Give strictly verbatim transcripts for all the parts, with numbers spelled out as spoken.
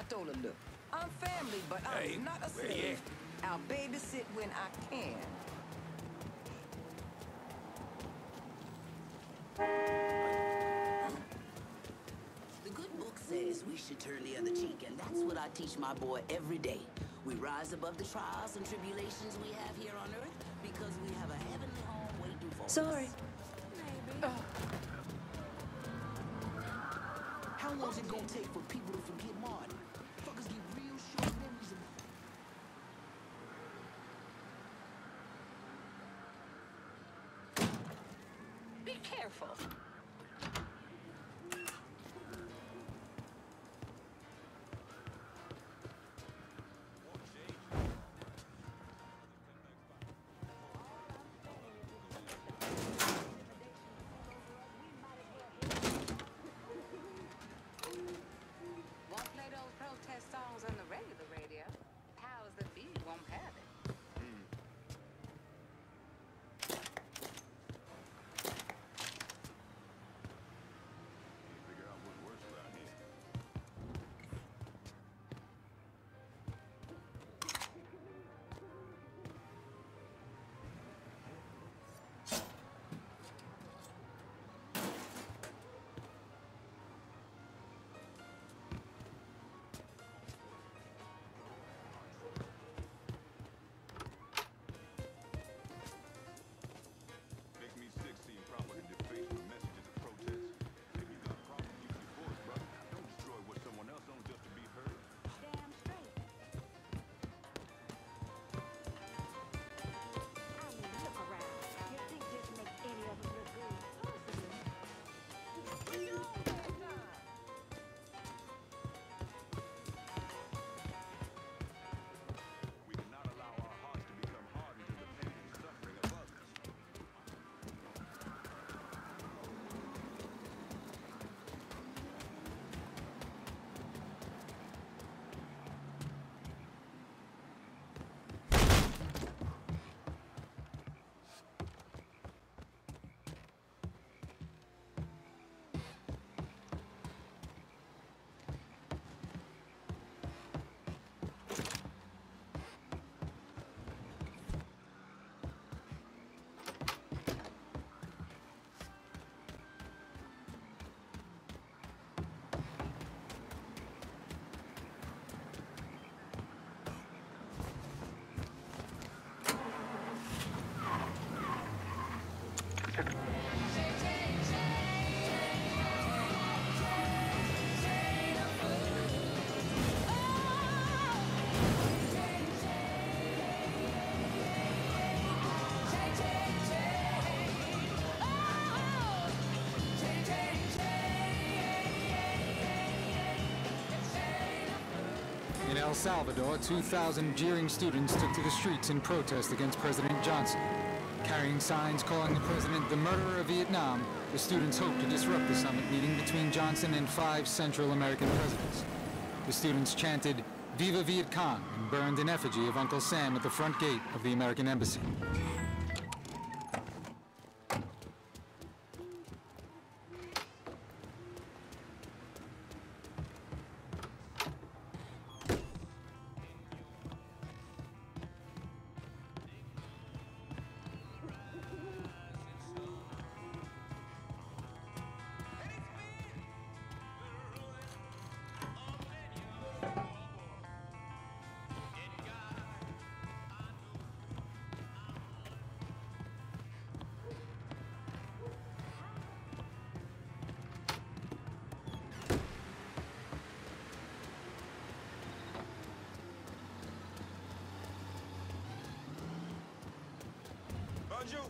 told her, look, I'm family, but I'm Hey, not a where slave. you I'll babysit when I can. The good book says we should turn the other cheek, and that's what I teach my boy every day. We rise above the trials and tribulations we have here on Earth because we have a heavenly home waiting for us. Sorry. Maybe. Uh. How long is it gonna take for people to forget Martin? Fuckers get real short memories of... Be careful. Won't play those protest songs on the regular radio. Powers that be won't have it. Figure out what works around here. Make me sick seeing propaganda face with messages of protest. If you got a problem, use your voice, brother. Don't destroy what someone else owns just to be heard. Damn straight. I mean, look around. You think this makes any of us look good? Possibly. We all had time. We cannot allow our hearts to become hardened to the pain and suffering of others. In El Salvador, two thousand jeering students took to the streets in protest against President Johnson. Carrying signs calling the president the murderer of Vietnam, the students hoped to disrupt the summit meeting between Johnson and five Central American presidents. The students chanted, "Viva Viet Cong," and burned an effigy of Uncle Sam at the front gate of the American embassy. Bonjour.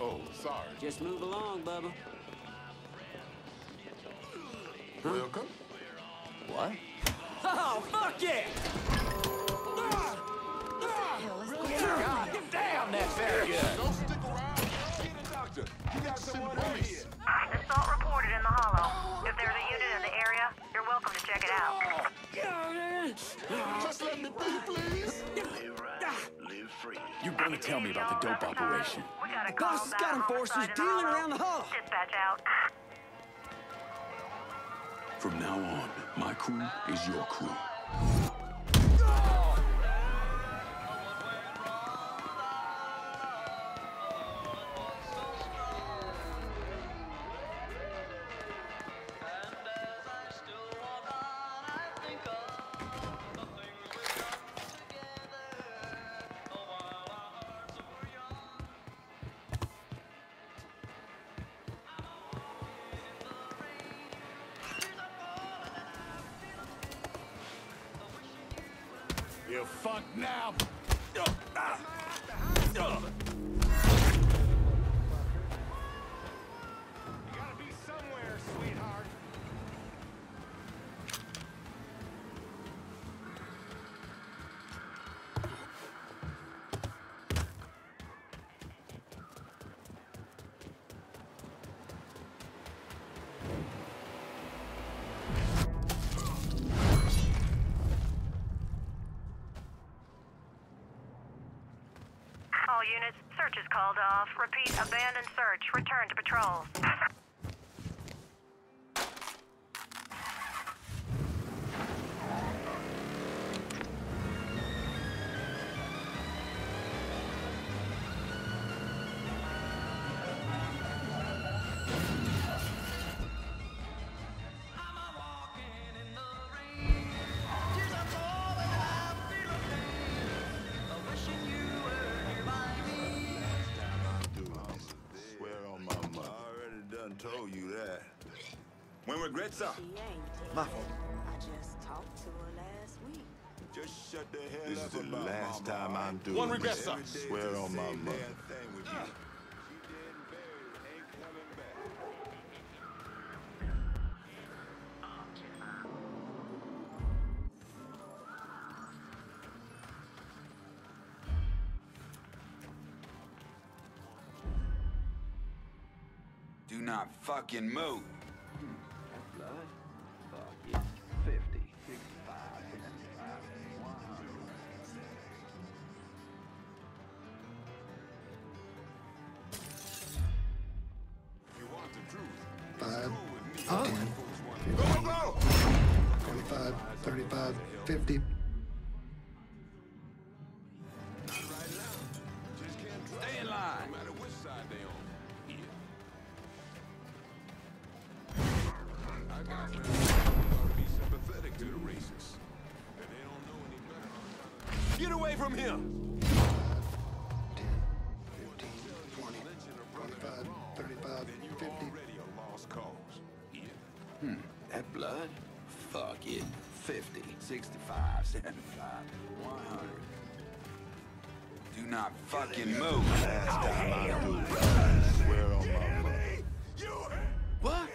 Oh, sorry. Just move along, Bubba. Welcome. What? Oh, fuck yeah! God damn, that's very good. Don't stick around. Get a doctor. You got someone over here. Assault reported in the hollow. If there's a unit in the area, you're welcome to check it out. Just let me be, please. Live right, live free. You're gonna tell me about the dope operation. We got a The boss has got enforcers dealing around the hollow. Dispatch out. From now on, my crew is your crew. You fuck now. You gotta be somewhere, sweetheart. All units, search is called off. Repeat, abandoned search. Return to patrols. Swear on my mother. I already done told you that. When regrets up. She ain't My fault. I just talked to her last week. Just shut the hell This up is the about last mama, time all I'm right? doing One regret, this. sir. Every day Swear it's the on my same mother. damn thing with you. She dead and buried, ain't coming back. Do not fucking move. You want the truth? Five, Go, ten, go, go! twenty-five, thirty-five, fifty. Stay in line. No matter which side they on. Here. I got friends who ought to be sympathetic to the racists. And they don't know any better. Get away from him! ten, fifteen, twenty, twenty-five, thirty-five, Then you're fifty. already a lost cause. Here. Hmm, that blood? Fuck it. fifty, sixty-five, seventy-five, one hundred. Do not fucking move. Last time I do it. Swear on my mother. What?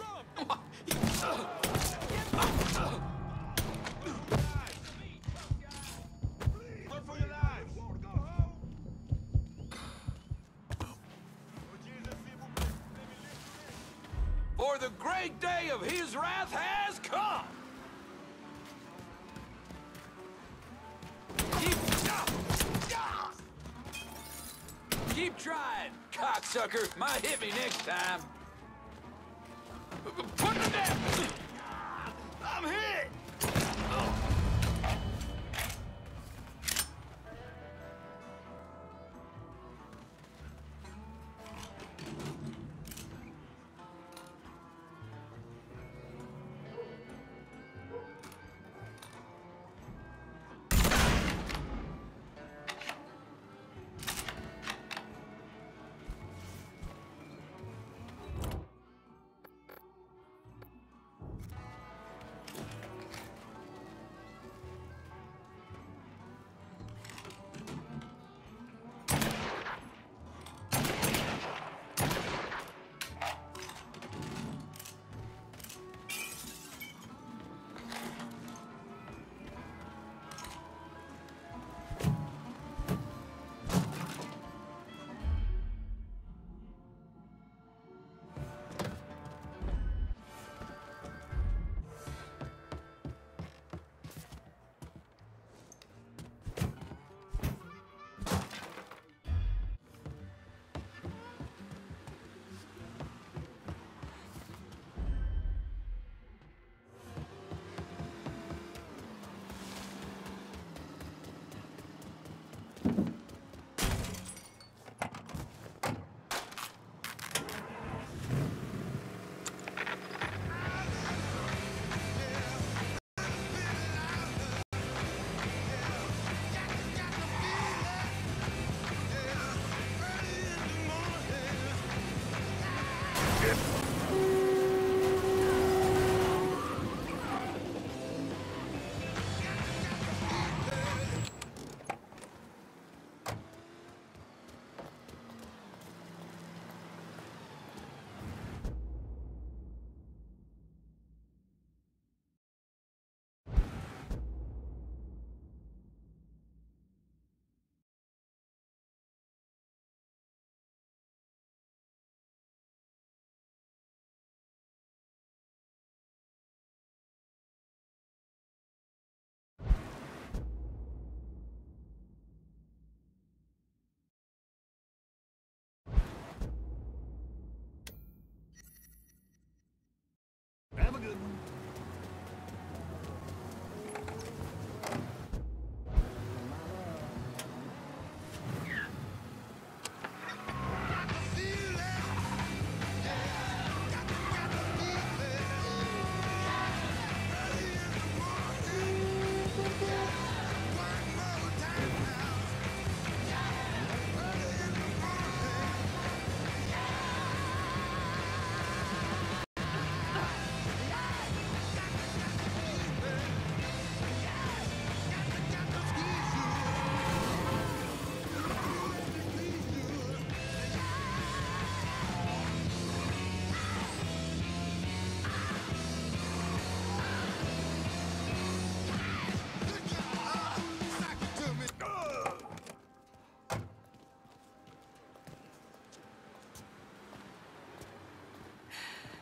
Run for your lives! For the great day of his wrath has come! Keep, Keep trying, cocksucker. Might hit me next time. Put me down! I'm hit!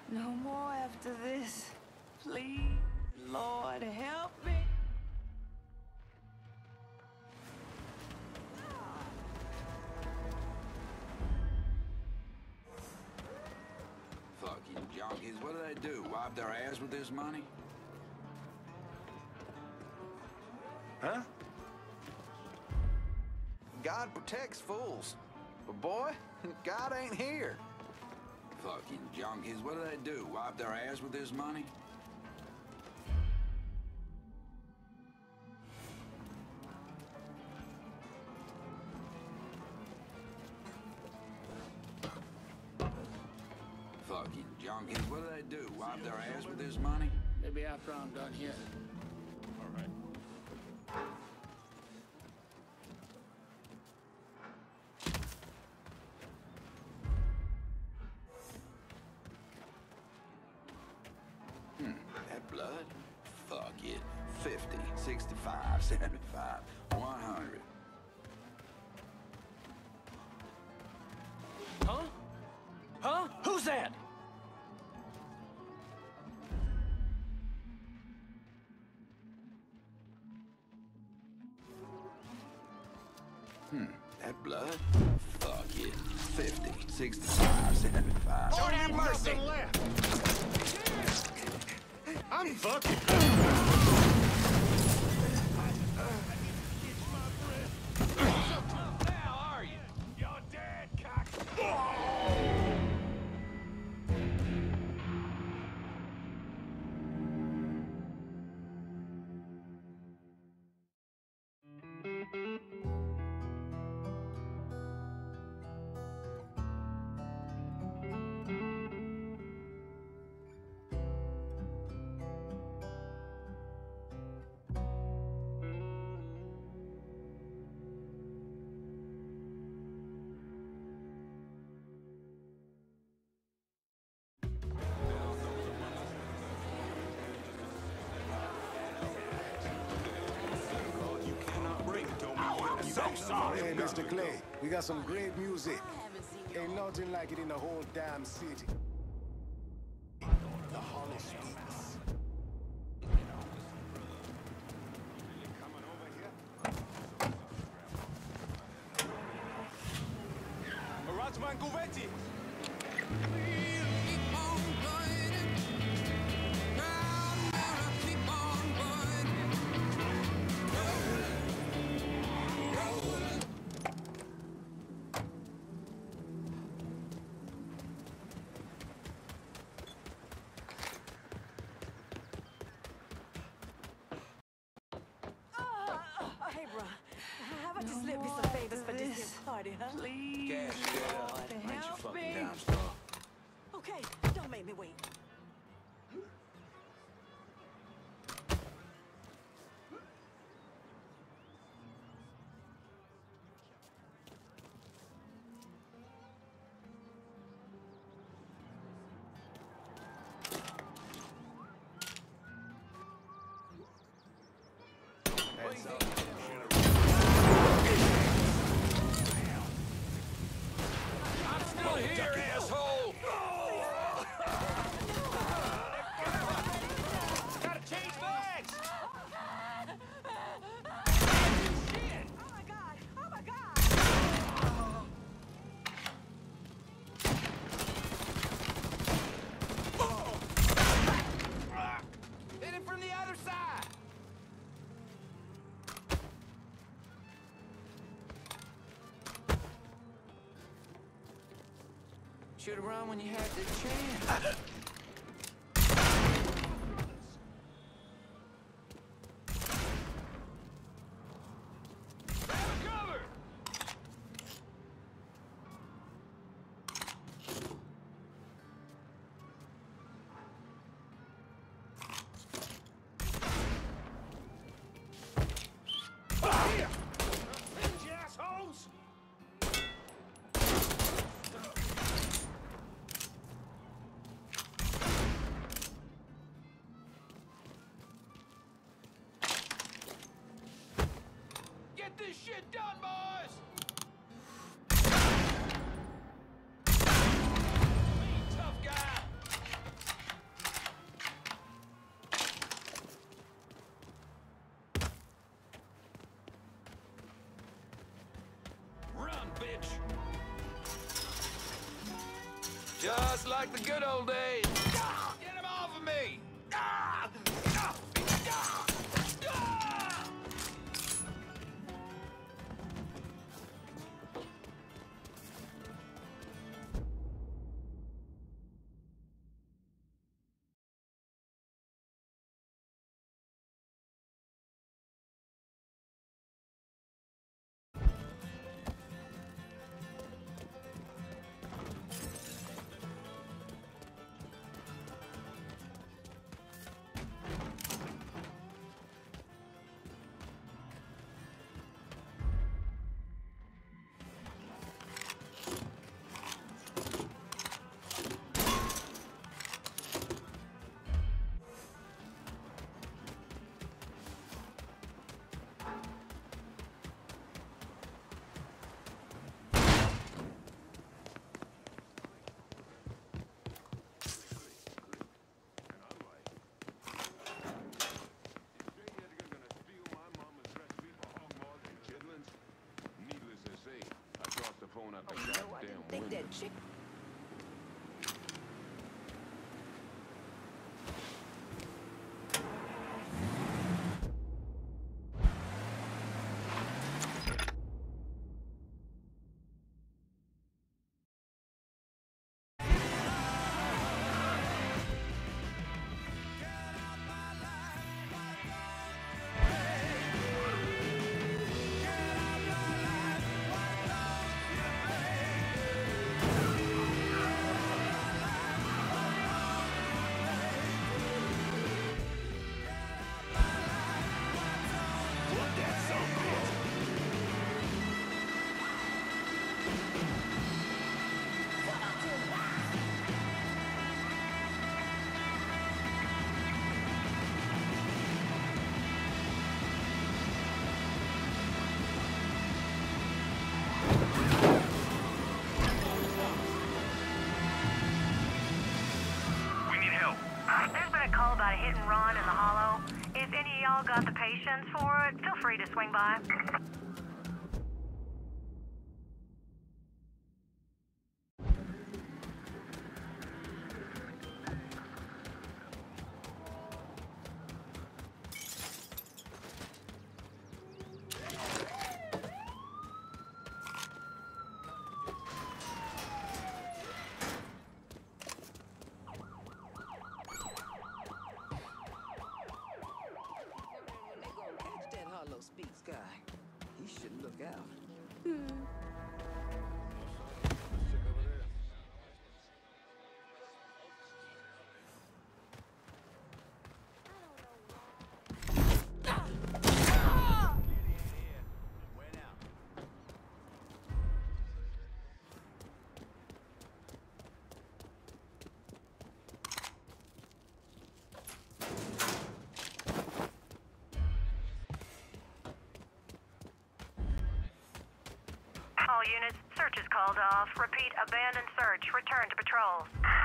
No more after this. Please, Lord, help me. Fucking junkies, what do they do? Wipe their ass with this money? Huh? God protects fools. But boy, God ain't here. Fucking junkies, what do they do? Wipe their ass with this money? Fucking junkies, what do they do? Wipe their ass with this money? Maybe after I'm done here. All right. Hmm, that blood? Fuck it. fifty, sixty-five, seventy-five, one hundred. Huh? Huh? Who's that? Hmm, that blood? Fuck it. fifty, sixty-five, seventy-five. Lord have mercy! I'm fucking. Now are you? You're dead, cock. Hey, Mister Clay, we got some great music. Ain't nothing like it in the whole damn city. The Hollow Speaks. Rajman Guvetti. Hey, bro. How about you slip me some favors for this here party, huh? Please, Cash, get up. Lord, Ain't you help fucking me. down, straw. Okay, don't make me wait. I'm still here, asshole! Gotta change bags. Oh my God! Oh my God! Hit him from the other side. Should've run when you had the chance. Cover. Here. You assholes. Get this shit done, boys! Me, tough guy! Just like the good old days. Ah, get him off of me! Ah, ah, ah, ah. Think that chick. About a hit and run in the hollow. If any of y'all got the patience for it, feel free to swing by. Speaks guy. He should look out. All units, search is called off. Repeat, abandoned search. Return to patrols.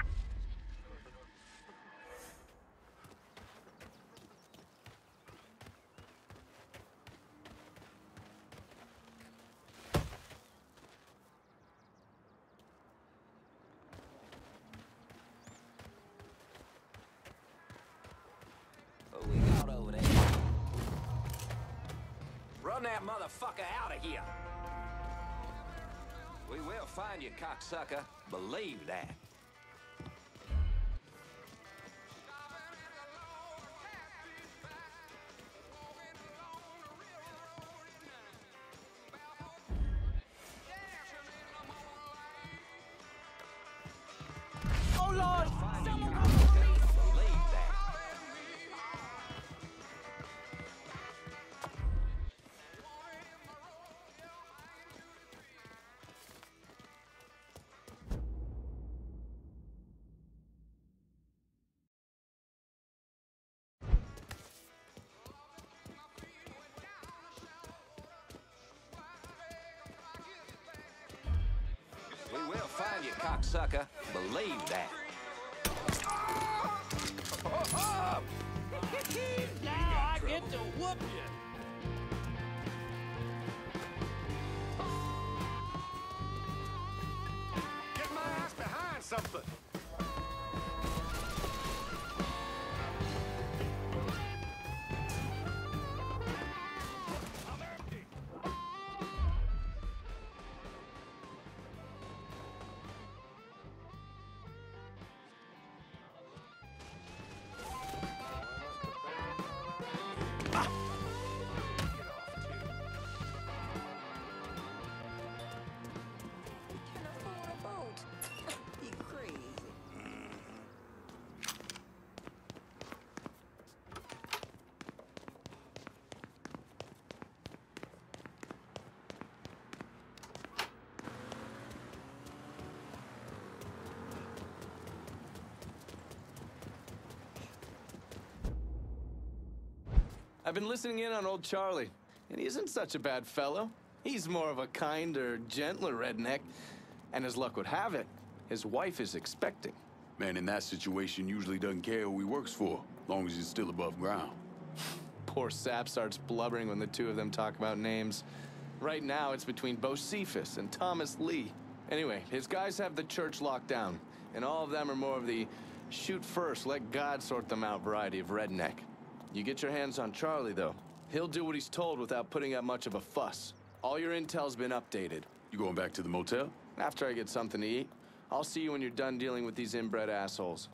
What we got over there? Run that motherfucker out of here! We will find you, cocksucker. Believe that. Oh, Lord! Someone go! Believe that. We will find you, cocksucker. Believe that. Now I get to whoop you. Get my ass behind, something. I've been listening in on old Charlie, and he isn't such a bad fellow. He's more of a kinder, gentler redneck, and as luck would have it, his wife is expecting. Man in that situation usually doesn't care who he works for, as long as he's still above ground. Poor Sap starts blubbering when the two of them talk about names. Right now, it's between Bocephus and Thomas Lee. Anyway, his guys have the church locked down, and all of them are more of the shoot first, let God sort them out variety of redneck. You get your hands on Charlie, though. He'll do what he's told without putting up much of a fuss. All your intel's been updated. You going back to the motel? After I get something to eat. I'll see you when you're done dealing with these inbred assholes.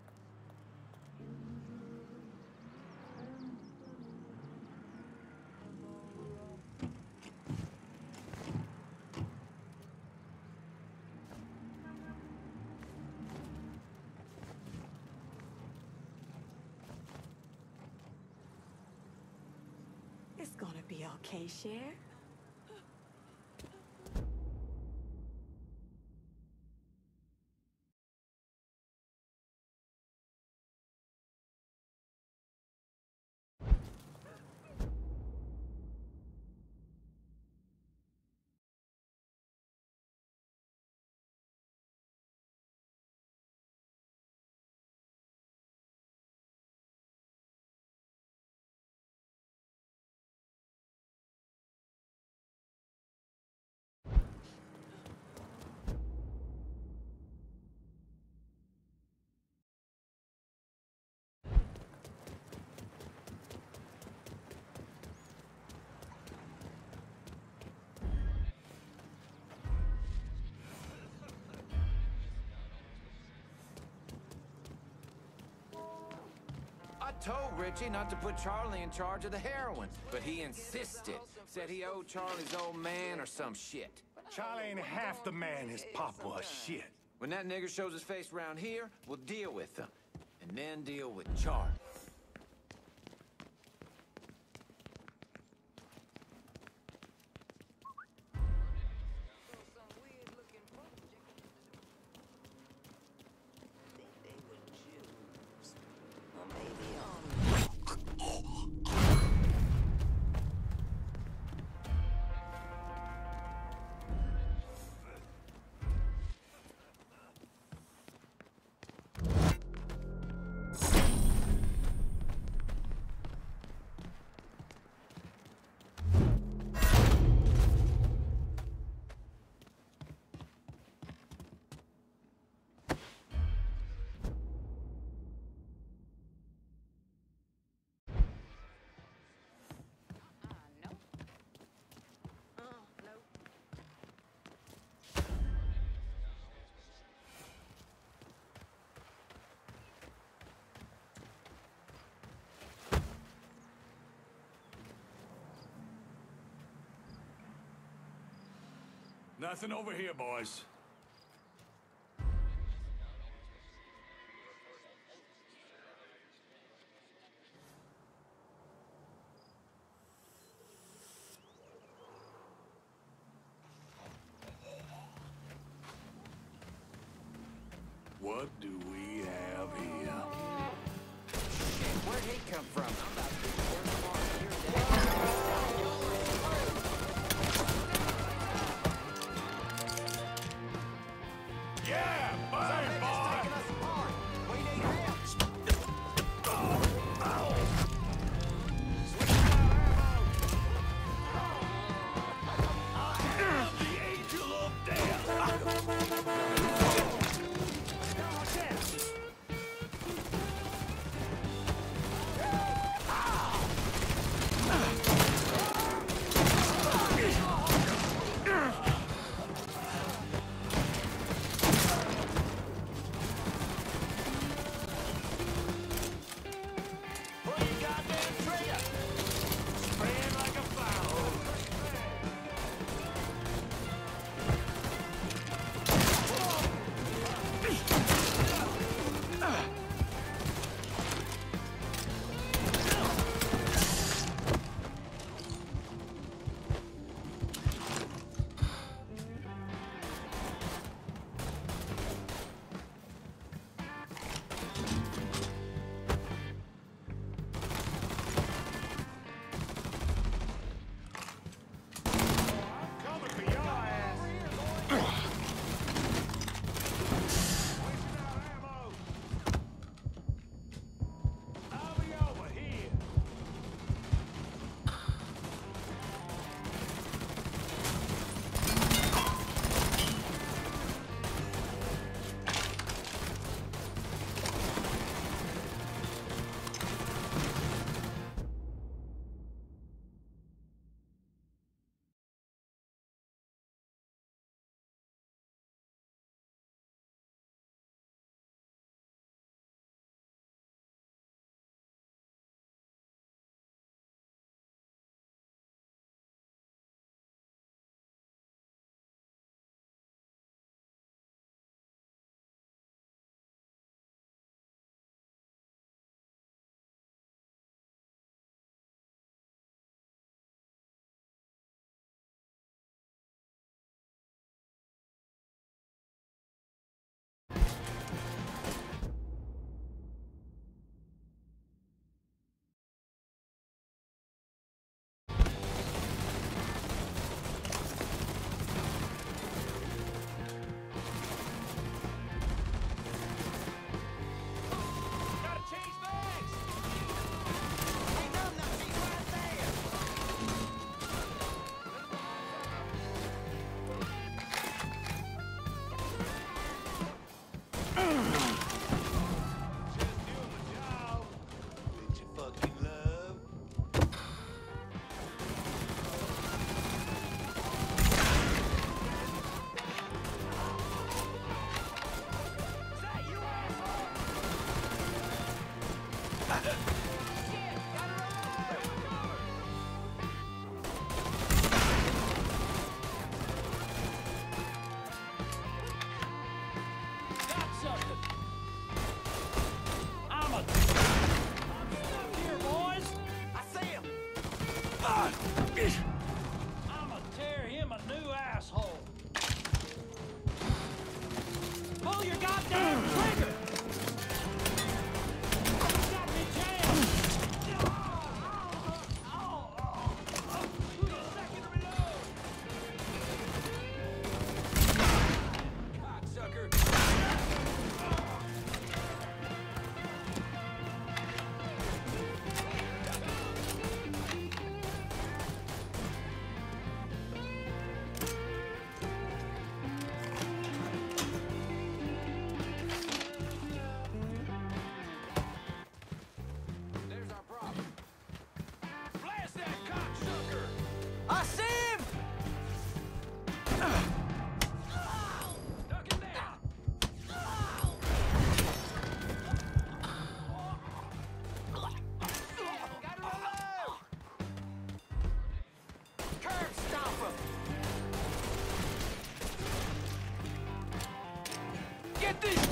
It's gonna be okay, Cher. I told Richie not to put Charlie in charge of the heroin, but he insisted. Said he owed Charlie's old man or some shit. Charlie ain't half the man his pop was. Shit. When that nigger shows his face around here, we'll deal with him. And then deal with Charlie. Nothing over here, boys. What do we have here? Where'd he come from? I'm about to be the worst part of your day. Yeah, burn, boy! We need help. The angel of death! nothing. I'm a... I'm stuck here, boys. I see him. I'm gonna tear him a new asshole. Pull your goddamn trigger! You got me jammed! Second reload! Cocksucker. There's our problem. Blast that cocksucker! I see him! Stuck him down. Gotta reload! Curb stopper! Get these!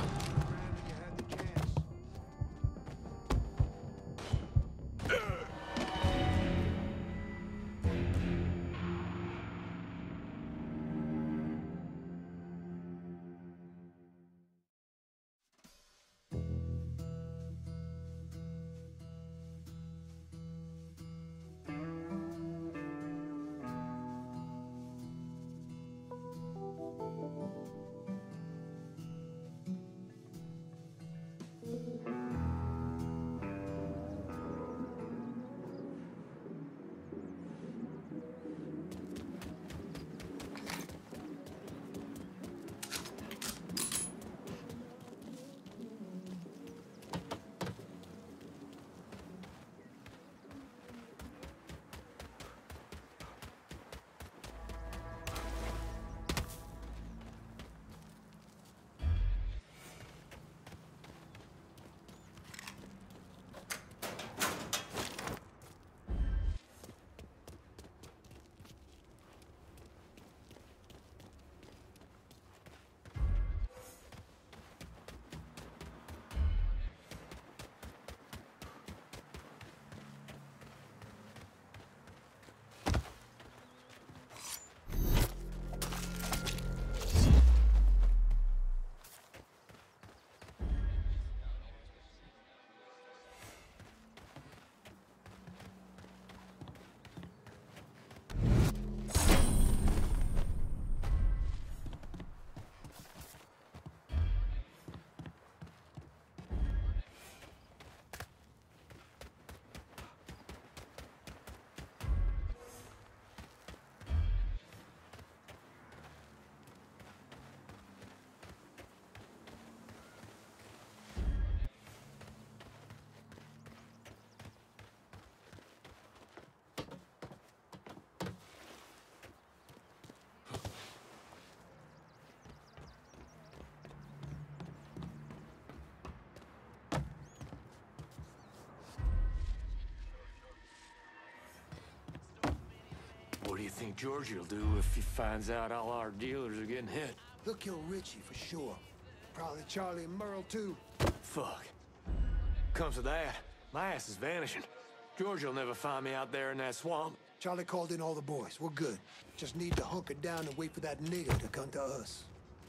What do you think Georgie will do if he finds out all our dealers are getting hit? He'll kill Richie for sure. Probably Charlie and Merle, too. Fuck. Comes to that, my ass is vanishing. Georgie will never find me out there in that swamp. Charlie called in all the boys. We're good. Just need to hunker down and wait for that nigger to come to us.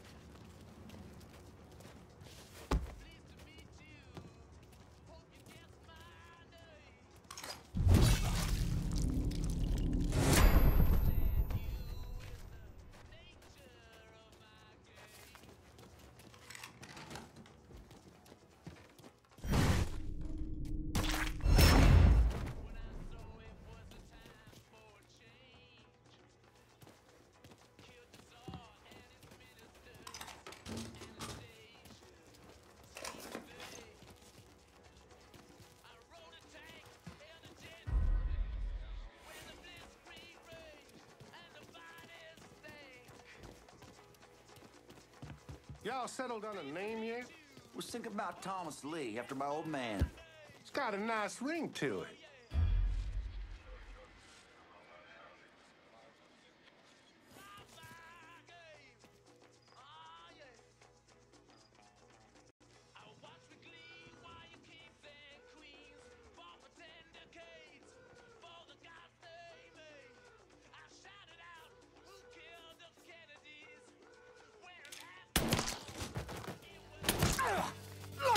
Y'all settled on a name yet? Was thinking about Thomas Lee after my old man. It's got a nice ring to it.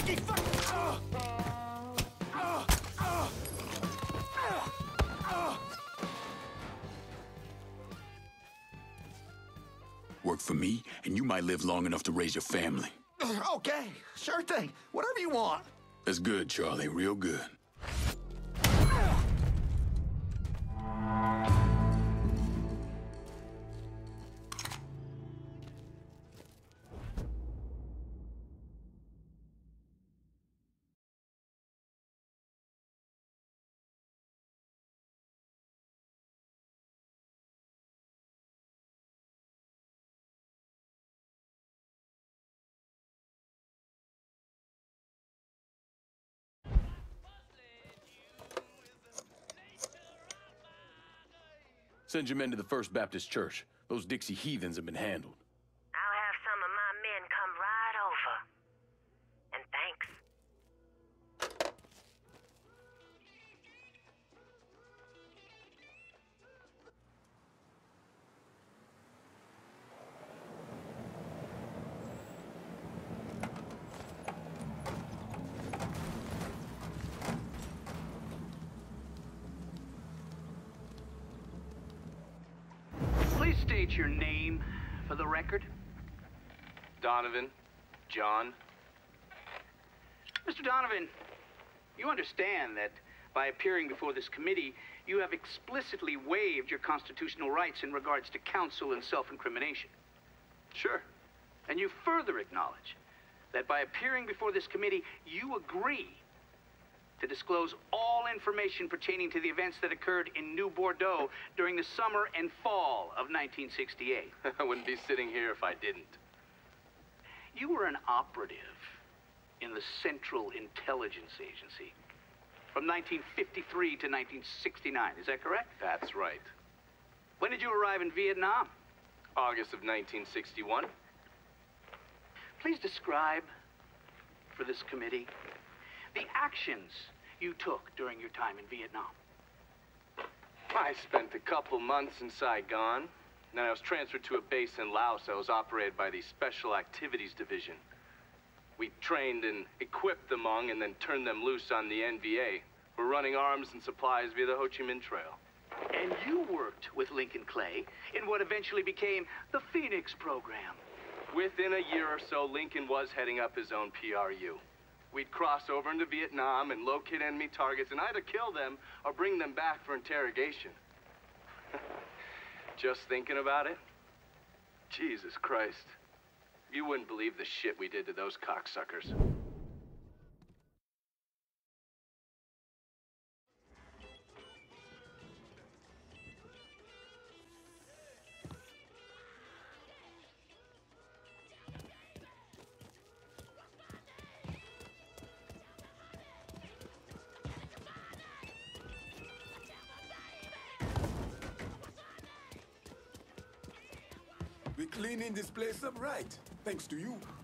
Dickie, fuck! Oh. Oh. Oh. Oh. Work for me, and you might live long enough to raise your family. Okay, sure thing. Whatever you want. That's good, Charlie. Real good. Send your men to the First Baptist Church. Those Dixie heathens have been handled. I'll have some of my men come right over. And thanks. Please state your name for the record. Donovan. John. Mister Donovan, you understand that by appearing before this committee, you have explicitly waived your constitutional rights in regards to counsel and self-incrimination. Sure. And you further acknowledge that by appearing before this committee, you agree to disclose all information pertaining to the events that occurred in New Bordeaux during the summer and fall of nineteen sixty-eight. I wouldn't be sitting here if I didn't. You were an operative in the Central Intelligence Agency from nineteen fifty-three to nineteen sixty-nine, is that correct? That's right. When did you arrive in Vietnam? August of nineteen sixty-one. Please describe for this committee the actions you took during your time in Vietnam. I spent a couple months in Saigon. Then I was transferred to a base in Laos that was operated by the Special Activities Division. We trained and equipped the Hmong and then turned them loose on the N V A. We're running arms and supplies via the Ho Chi Minh Trail. And you worked with Lincoln Clay in what eventually became the Phoenix program. Within a year or so, Lincoln was heading up his own P R U. We'd cross over into Vietnam and locate enemy targets and either kill them or bring them back for interrogation. Just thinking about it? Jesus Christ. You wouldn't believe the shit we did to those cocksuckers. We cleaning this place up right, thanks to you.